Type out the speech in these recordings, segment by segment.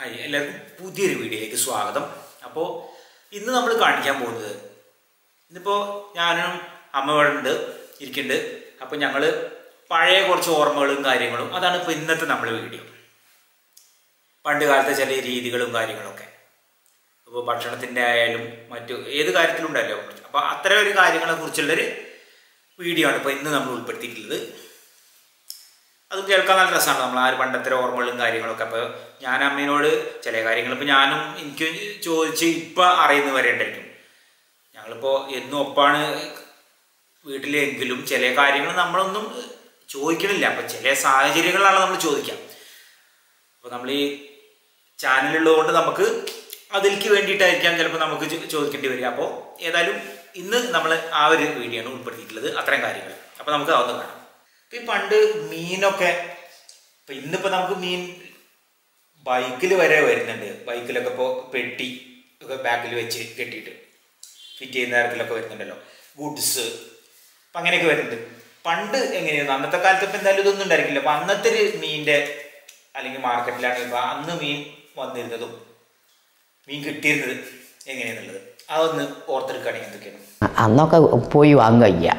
Hi എല്ലാവർക്കും പുതിയൊരു വീഡിയോയിലേക്ക് സ്വാഗതം. അപ്പോൾ ഇന്ന് നമ്മൾ കാണിക്കാൻ പോകുന്നത്, ഇന്നിപ്പോൾ ഞാനും അമ്മ ഇവിടെ ഉണ്ട് ഇരിക്കുന്നുണ്ട്. അപ്പോൾ ഞങ്ങൾ പഴയ കുറച്ച് ഓർമ്മകളും കാര്യങ്ങളും, അതാണ് ഇപ്പോൾ ഇന്നത്തെ നമ്മുടെ വീഡിയോ. പണ്ട് കാലത്തെ ചില രീതികളും കാര്യങ്ങളൊക്കെ, ഇപ്പോൾ ഭക്ഷണത്തിൻ്റെ ആയാലും മറ്റു ഏത് കാര്യത്തിലും ഉണ്ടല്ലോ. അപ്പോൾ അത്തരം ഒരു കാര്യങ്ങളെ കുറിച്ചുള്ളൊരു വീഡിയോ ആണ് ഇപ്പോൾ ഇന്ന് നമ്മൾ ഉൾപ്പെടുത്തിയിട്ടുള്ളത്. അതും കേൾക്കാൻ നല്ല രസമാണ്. നമ്മൾ ആ ഒരു പണ്ടത്തെ ഓർമ്മകളും കാര്യങ്ങളൊക്കെ. അപ്പോൾ ഞാൻ അമ്മേനോട് ചില കാര്യങ്ങൾ ഇപ്പോൾ ഞാനും എനിക്ക് ചോദിച്ച് ഇപ്പം അറിയുന്നവരെ ഉണ്ടായിരിക്കും. ഞങ്ങളിപ്പോൾ എന്നും ഒപ്പാണ് വീട്ടിലെങ്കിലും ചില കാര്യങ്ങൾ നമ്മളൊന്നും ചോദിക്കണില്ല. അപ്പോൾ ചില സാഹചര്യങ്ങളാണ് നമ്മൾ ചോദിക്കാം. അപ്പോൾ നമ്മൾ ഈ ചാനലുള്ളതുകൊണ്ട് നമുക്ക് അതിലേക്ക് വേണ്ടിയിട്ടായിരിക്കാം ചിലപ്പോൾ നമുക്ക് ചോദിക്കേണ്ടി വരിക. അപ്പോൾ ഏതായാലും ഇന്ന് നമ്മൾ ആ ഒരു വീഡിയോ ആണ് ഉൾപ്പെടുത്തിയിട്ടുള്ളത്, അത്തരം കാര്യങ്ങൾ. അപ്പോൾ നമുക്ക് അതൊന്ന് കാണാം. ഈ പണ്ട് മീനൊക്കെ, ഇപ്പം ഇന്നിപ്പോൾ നമുക്ക് മീൻ ബൈക്കിൽ വരെ വരുന്നുണ്ട്. ബൈക്കിലൊക്കെ ഇപ്പോൾ പെട്ടി ഒക്കെ ബാക്കിൽ വെച്ച് കെട്ടിയിട്ട് ഫിറ്റ് ചെയ്യുന്ന തരത്തിലൊക്കെ വരുന്നുണ്ടല്ലോ, ഗുഡ്സ്. അപ്പം അങ്ങനെയൊക്കെ വരുന്നുണ്ട്. പണ്ട് എങ്ങനെയായിരുന്നു? അന്നത്തെ കാലത്ത് ഇപ്പം എന്തായാലും ഇതൊന്നും ഉണ്ടായിരിക്കില്ല. അപ്പം അന്നത്തെ ഒരു മീനിൻ്റെ അല്ലെങ്കിൽ മാർക്കറ്റിലാണെങ്കിൽ ഇപ്പോൾ അന്ന് മീൻ വന്നിരുന്നതും മീൻ കിട്ടിയിരുന്നത് എങ്ങനെയാണെന്നുള്ളത് അതൊന്ന് ഓർത്തെടുക്കുകയാണെങ്കിൽ എന്തൊക്കെയാണ്? അന്നൊക്കെ പോയി വാങ്ങുക,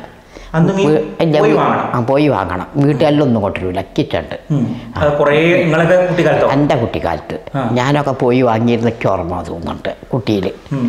പോയി വാങ്ങണം. വീട്ടുകാരിലൊന്നും കൊണ്ടിരില്ല, കിറ്റുണ്ട്. എൻ്റെ കുട്ടിക്കാലത്ത് ഞാനൊക്കെ പോയി വാങ്ങിയിരുന്നൊക്കെ ഓർമ്മ തോന്നുന്നുണ്ട് കുട്ടിയിൽ.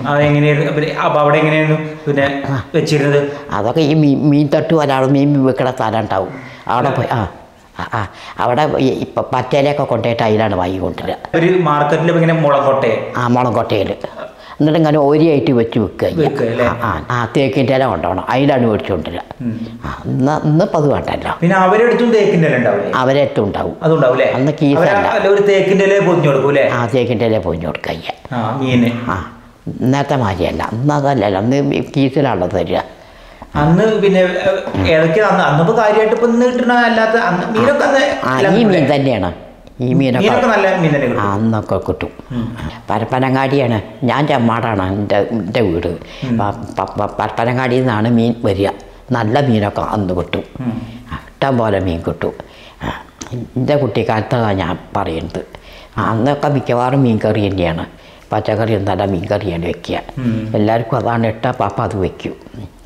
അതൊക്കെ ഈ മീൻ തട്ട് ഒരാൾ മീൻ വെക്കണ സ്ഥലം ഉണ്ടാവും, അവിടെ പോയി അവിടെ ഇപ്പം പറ്റയിലൊക്കെ കൊണ്ടുപോയിട്ട് അതിലാണ് വാങ്ങിക്കൊണ്ടിരിക്കുക. ഒരു മാർക്കറ്റിൽ മുളംകൊട്ടയിൽ എന്നിട്ട് ഇങ്ങനെ ഒരിയായിട്ട് വെച്ച് വെക്കുക. തേക്കിൻ്റെ ഇല കൊണ്ടുപോകണം, അതിലാണ് മേടിച്ചുകൊണ്ടിരിക്കുക. ഇന്നിപ്പോൾ അത് വേണ്ടല്ലോ. പിന്നെ അവരെടുത്തും തേക്കിൻ്റെ ഇല ഉണ്ടാവും, അവരെടുത്തും ഉണ്ടാവും. അന്ന് കീസല്ല, തേക്കിൻ്റെ ഇല പൊതിഞ്ഞു കൊടുക്കൂലേ? തേക്കിൻ്റെ ഇല പൊതിഞ്ഞു കൊടുക്കുക. ഇന്നത്തെ മാതിരിയല്ല, ഇന്നതല്ലല്ലോ, അന്ന് കീസിലാണല്ലോ തരിക. അന്ന് പിന്നെ അന്നിപ്പോ കാര്യമായിട്ട് ഇപ്പൊ കിട്ടണ അല്ലാത്ത ഈ മീൻ തന്നെയാണ്. ഈ മീനൊക്കെ നല്ല മീൻ തന്നെ അന്നൊക്കെ കിട്ടും. പരപ്പനങ്ങാടിയാണ്, ഞാൻ ചെമ്മാടാണ് എൻ്റെ വീട്. പരപ്പനങ്ങാടിയിൽ നിന്നാണ് മീൻ വരിക. നല്ല മീനൊക്കെ അന്ന് കിട്ടും, ഇഷ്ടം പോലെ മീൻ കിട്ടും. എൻ്റെ കുട്ടിക്കാലത്താണ് ഞാൻ പറയുന്നത്. അന്നൊക്കെ മിക്കവാറും മീൻ കറി തന്നെയാണ്, പച്ചക്കറി ഒന്നല്ല മീൻ കറിയാണ് വെക്കുക. എല്ലാവർക്കും അതാണ് ഇഷ്ടം. അപ്പം അത് വയ്ക്കും.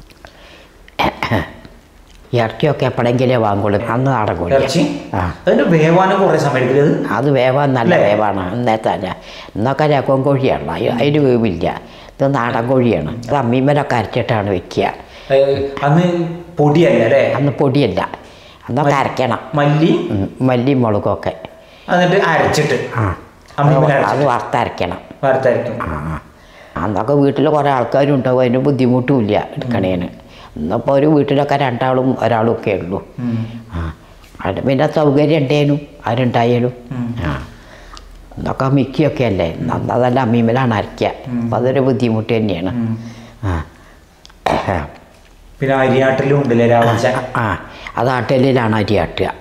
ഇറച്ചിയൊക്കെ എപ്പോഴെങ്കിലേ വാങ്ങുള്ളൂ, അന്ന് നാടൻ കോഴി. അത് വേവാൻ നല്ല വേവാണ്. ഇന്നത്തെ അല്ല, ഇന്നൊക്കെ രക്കം കോഴിയാണ്, അതിന് വേവില്ല. ഇത് നാടൻ കോഴിയാണ്. ഇത് അമ്മീമ്മലൊക്കെ അരച്ചിട്ടാണ് വെക്കുക. അന്ന് പൊടിയല്ല, അന്ന് പൊടിയല്ല, അന്നൊക്കെ അരക്കണം. മല്ലി മുളകൊക്കെ അരച്ചിട്ട് അത് വറുത്തരക്കണം. അന്നൊക്കെ വീട്ടിൽ കുറേ ആൾക്കാരും ഉണ്ടാവും, അതിന് ബുദ്ധിമുട്ടുമില്ല എടുക്കണേന്. ഇന്നിപ്പോൾ ഒരു വീട്ടിലൊക്കെ രണ്ടാളും ഒരാളും ഒക്കെ ഉള്ളൂ. അത് പിന്നെ സൗകര്യം ഉണ്ടേനും അവരുണ്ടായാലും. ഇന്നൊക്കെ മിക്സിയൊക്കെ അല്ലേ, അതെല്ലാം അമ്മീമലാണ് അരയ്ക്കുക. അപ്പം അതൊരു ബുദ്ധിമുട്ട് തന്നെയാണ്. പിന്നെ അരിയാട്ടിലും ഉണ്ടല്ലേ? അത് ആട്ടലിലാണ് അരിയാട്ടുക.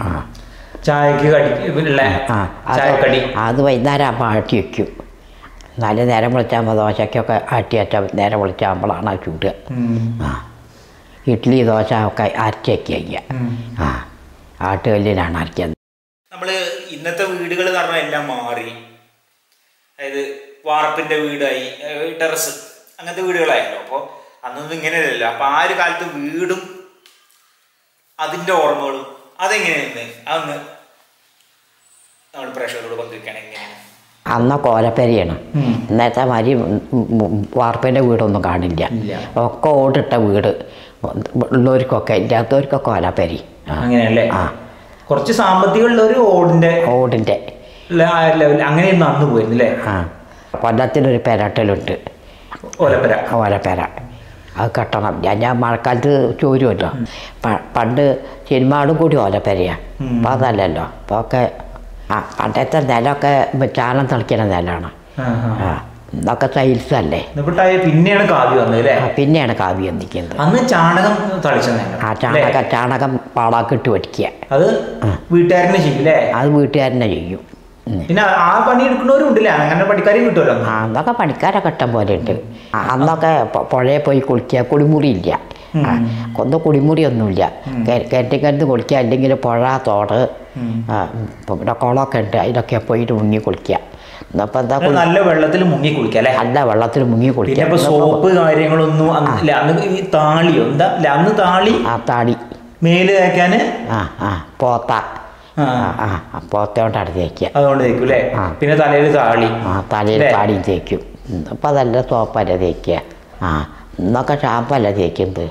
അത് വൈകുന്നേരം ആകുമ്പോൾ ആട്ടി വയ്ക്കും. എന്നാലും നേരം വിളിച്ചാകുമ്പോൾ ദോശയ്ക്കൊക്കെ ആട്ടി വെച്ചാൽ നേരം വിളിച്ചാകുമ്പോഴാണ് അത് ചൂടുക. ഇഡ്ഡലി ദോശ ഒക്കെ അരച്ചൊക്കെ വയ്ക്കുക. ആട്ടുകല്ലിലാണ് അരയ്ക്കുന്നത്. നമ്മൾ ഇന്നത്തെ വീടുകൾ എന്ന് പറഞ്ഞാൽ എല്ലാം മാറി. അതായത് വാർപ്പിൻ്റെ വീടായി, ടെറസ്, അങ്ങനത്തെ വീടുകളായല്ലോ. അപ്പോൾ അന്നൊന്നും ഇങ്ങനെയല്ലല്ലോ. അപ്പോൾ ആ ഒരു കാലത്ത് വീടും അതിൻ്റെ ഓർമ്മകളും അതെങ്ങനെയായിരുന്നു അതൊന്ന് നമ്മൾ പ്രേക്ഷകരോട് പങ്കുവയ്ക്കുകയാണ്. എങ്ങനെയാണ്? അന്നൊക്കെ ഓലപ്പരയാണ്. ഇന്നത്തെ മാതിരി വാർപ്പിൻ്റെ വീടൊന്നും കാണില്ല. ഒക്കെ ഓടിട്ട വീട് ഉള്ളവർക്കൊക്കെ, ഇല്ലാത്തവർക്കൊക്കെ ഓലപ്പരി. അങ്ങനെയല്ലേ? കുറച്ച് സാമ്പത്തികം ഉള്ളവർ ഓടിൻ്റെ അങ്ങനെയൊന്നും അന്ന് പോയിരുന്നില്ലേ? കൊല്ലത്തിനൊരു പെരട്ടലുണ്ട്, ഓലപ്പര. അത് കെട്ടണം. ഞാൻ മഴക്കാലത്ത് ചോരുമല്ലോ. പണ്ട് സിനിമകളും കൂടി ഓലപ്പരയാണ്. അപ്പോൾ അതല്ലല്ലോ. അപ്പോൾ ഒക്കെ പണ്ടത്തെ നിലമൊക്കെ ചാണം തിളയ്ക്കുന്ന നിലമാണ്. ഇതൊക്കെ ടൈൽസ് അല്ലേ. പിന്നെയാണ് കാവ്യ വന്നത്. പിന്നെയാണ് കാവ്യ വന്നിരിക്കുന്നത്. അന്ന് ചാണകം ചാണകം പാടാക്കിട്ട് വടിക്കുക. അത് വീട്ടുകാരനെ ചെയ്യും. അത് വീട്ടുകാരനെ ചെയ്യും. പിന്നെ ആ പണി എടുക്കുന്നവരും ഉണ്ടല്ലേ, അങ്ങനെ പണിക്കാരും കിട്ടുമല്ലോ. അന്നൊക്കെ പണിക്കാരൊക്കെ ഇഷ്ടം പോലെ ഉണ്ട്. അന്നൊക്കെ പുഴയിൽ പോയി കുളിക്കുക, കുളിമുറി ഇല്ല. കൊന്ന കുളിമുറിയൊന്നുമില്ല. കിണറ്റിക്കടുത്ത് കുളിക്കുക, അല്ലെങ്കിൽ പുഴ, തോട്, ഇവിടെ കുളമൊക്കെ ഉണ്ട്, അതിലൊക്കെ പോയിട്ട് മുങ്ങി കുളിക്കുക. ഇന്നിപ്പോൾ എന്താ നല്ല വെള്ളത്തിൽ മുങ്ങി കുളിക്കാം അല്ലേ? നല്ല വെള്ളത്തിൽ മുങ്ങി കുളിക്കാം. പിന്നെ സോപ്പ് കാര്യങ്ങളൊന്നും അന്ന് ഈ താളിയോ എന്താ അന്ന് താളി താളി മേല് തേക്കാൻ പോത്ത പോത്തോണ്ടാണ് തേക്കുക. അതുകൊണ്ട് തേക്കും അല്ലേ? പിന്നെ തലയിൽ താളി തലയിൽ താളിയും തേക്കും. അപ്പം അതല്ല സോപ്പല്ല തേക്കുക. ഇന്നൊക്കെ ഷാമ്പല്ല തേക്കുന്നത്.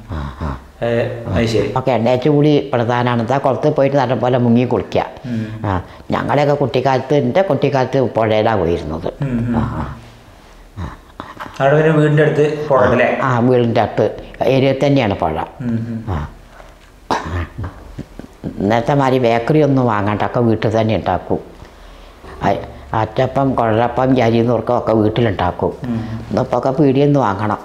ഒക്കെ എണ്ണേറ്റ് കൂടി പ്രധാനമാണ്. എന്താ കുളത്ത് പോയിട്ട് നല്ലപോലെ മുങ്ങി കുളിക്കുക. ഞങ്ങളുടെയൊക്കെ കുട്ടിക്കാലത്ത് എൻ്റെ കുട്ടിക്കാലത്ത് പുഴയിലാണ് പോയിരുന്നത്. വീടിൻ്റെ അടുത്ത് വീടിൻ്റെ അടുത്ത് ഏരിയയിൽ തന്നെയാണ് പുഴ. ഇന്നത്തെ മാതിരി ബേക്കറി ഒന്നും വാങ്ങാണ്ടൊക്കെ വീട്ടിൽ തന്നെ ഉണ്ടാക്കും. അറ്റപ്പം കുഴലപ്പം അരി നുറുക്കമൊക്കെ വീട്ടിലുണ്ടാക്കും. ഇന്നിപ്പോൾ ഒക്കെ പീടിയെന്ന് വാങ്ങണം.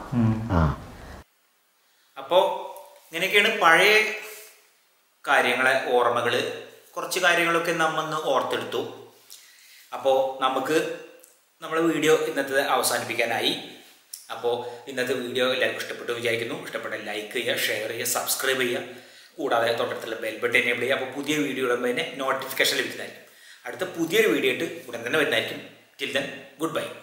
അപ്പോൾ ഇങ്ങനെയൊക്കെയാണ് പഴയ കാര്യങ്ങളെ ഓർമ്മകൾ. കുറച്ച് കാര്യങ്ങളൊക്കെ നമ്മൊന്ന് ഓർത്തെടുത്തു. അപ്പോൾ നമുക്ക് നമ്മളെ വീഡിയോ ഇന്നത്തെ അവസാനിപ്പിക്കാനായി. അപ്പോൾ ഇന്നത്തെ വീഡിയോ എല്ലാവർക്കും ഇഷ്ടപ്പെട്ടു വിചാരിക്കുന്നു. ഇഷ്ടപ്പെട്ട ലൈക്ക് ചെയ്യുക, ഷെയർ ചെയ്യുക, സബ്സ്ക്രൈബ് ചെയ്യുക. കൂടാതെ തൊട്ടടുത്തുള്ള ബെൽ ബട്ടൺ എനേബിൾ ചെയ്യുക. അപ്പോൾ പുതിയ വീഡിയോ ഇടുമ്പോൾ തന്നെ നോട്ടിഫിക്കേഷൻ ലഭിക്കുന്നതായിരിക്കും. അടുത്ത പുതിയൊരു വീഡിയോ ആയിട്ട് ഉടൻ തന്നെ വരുന്നതായിരിക്കും. Till then good by.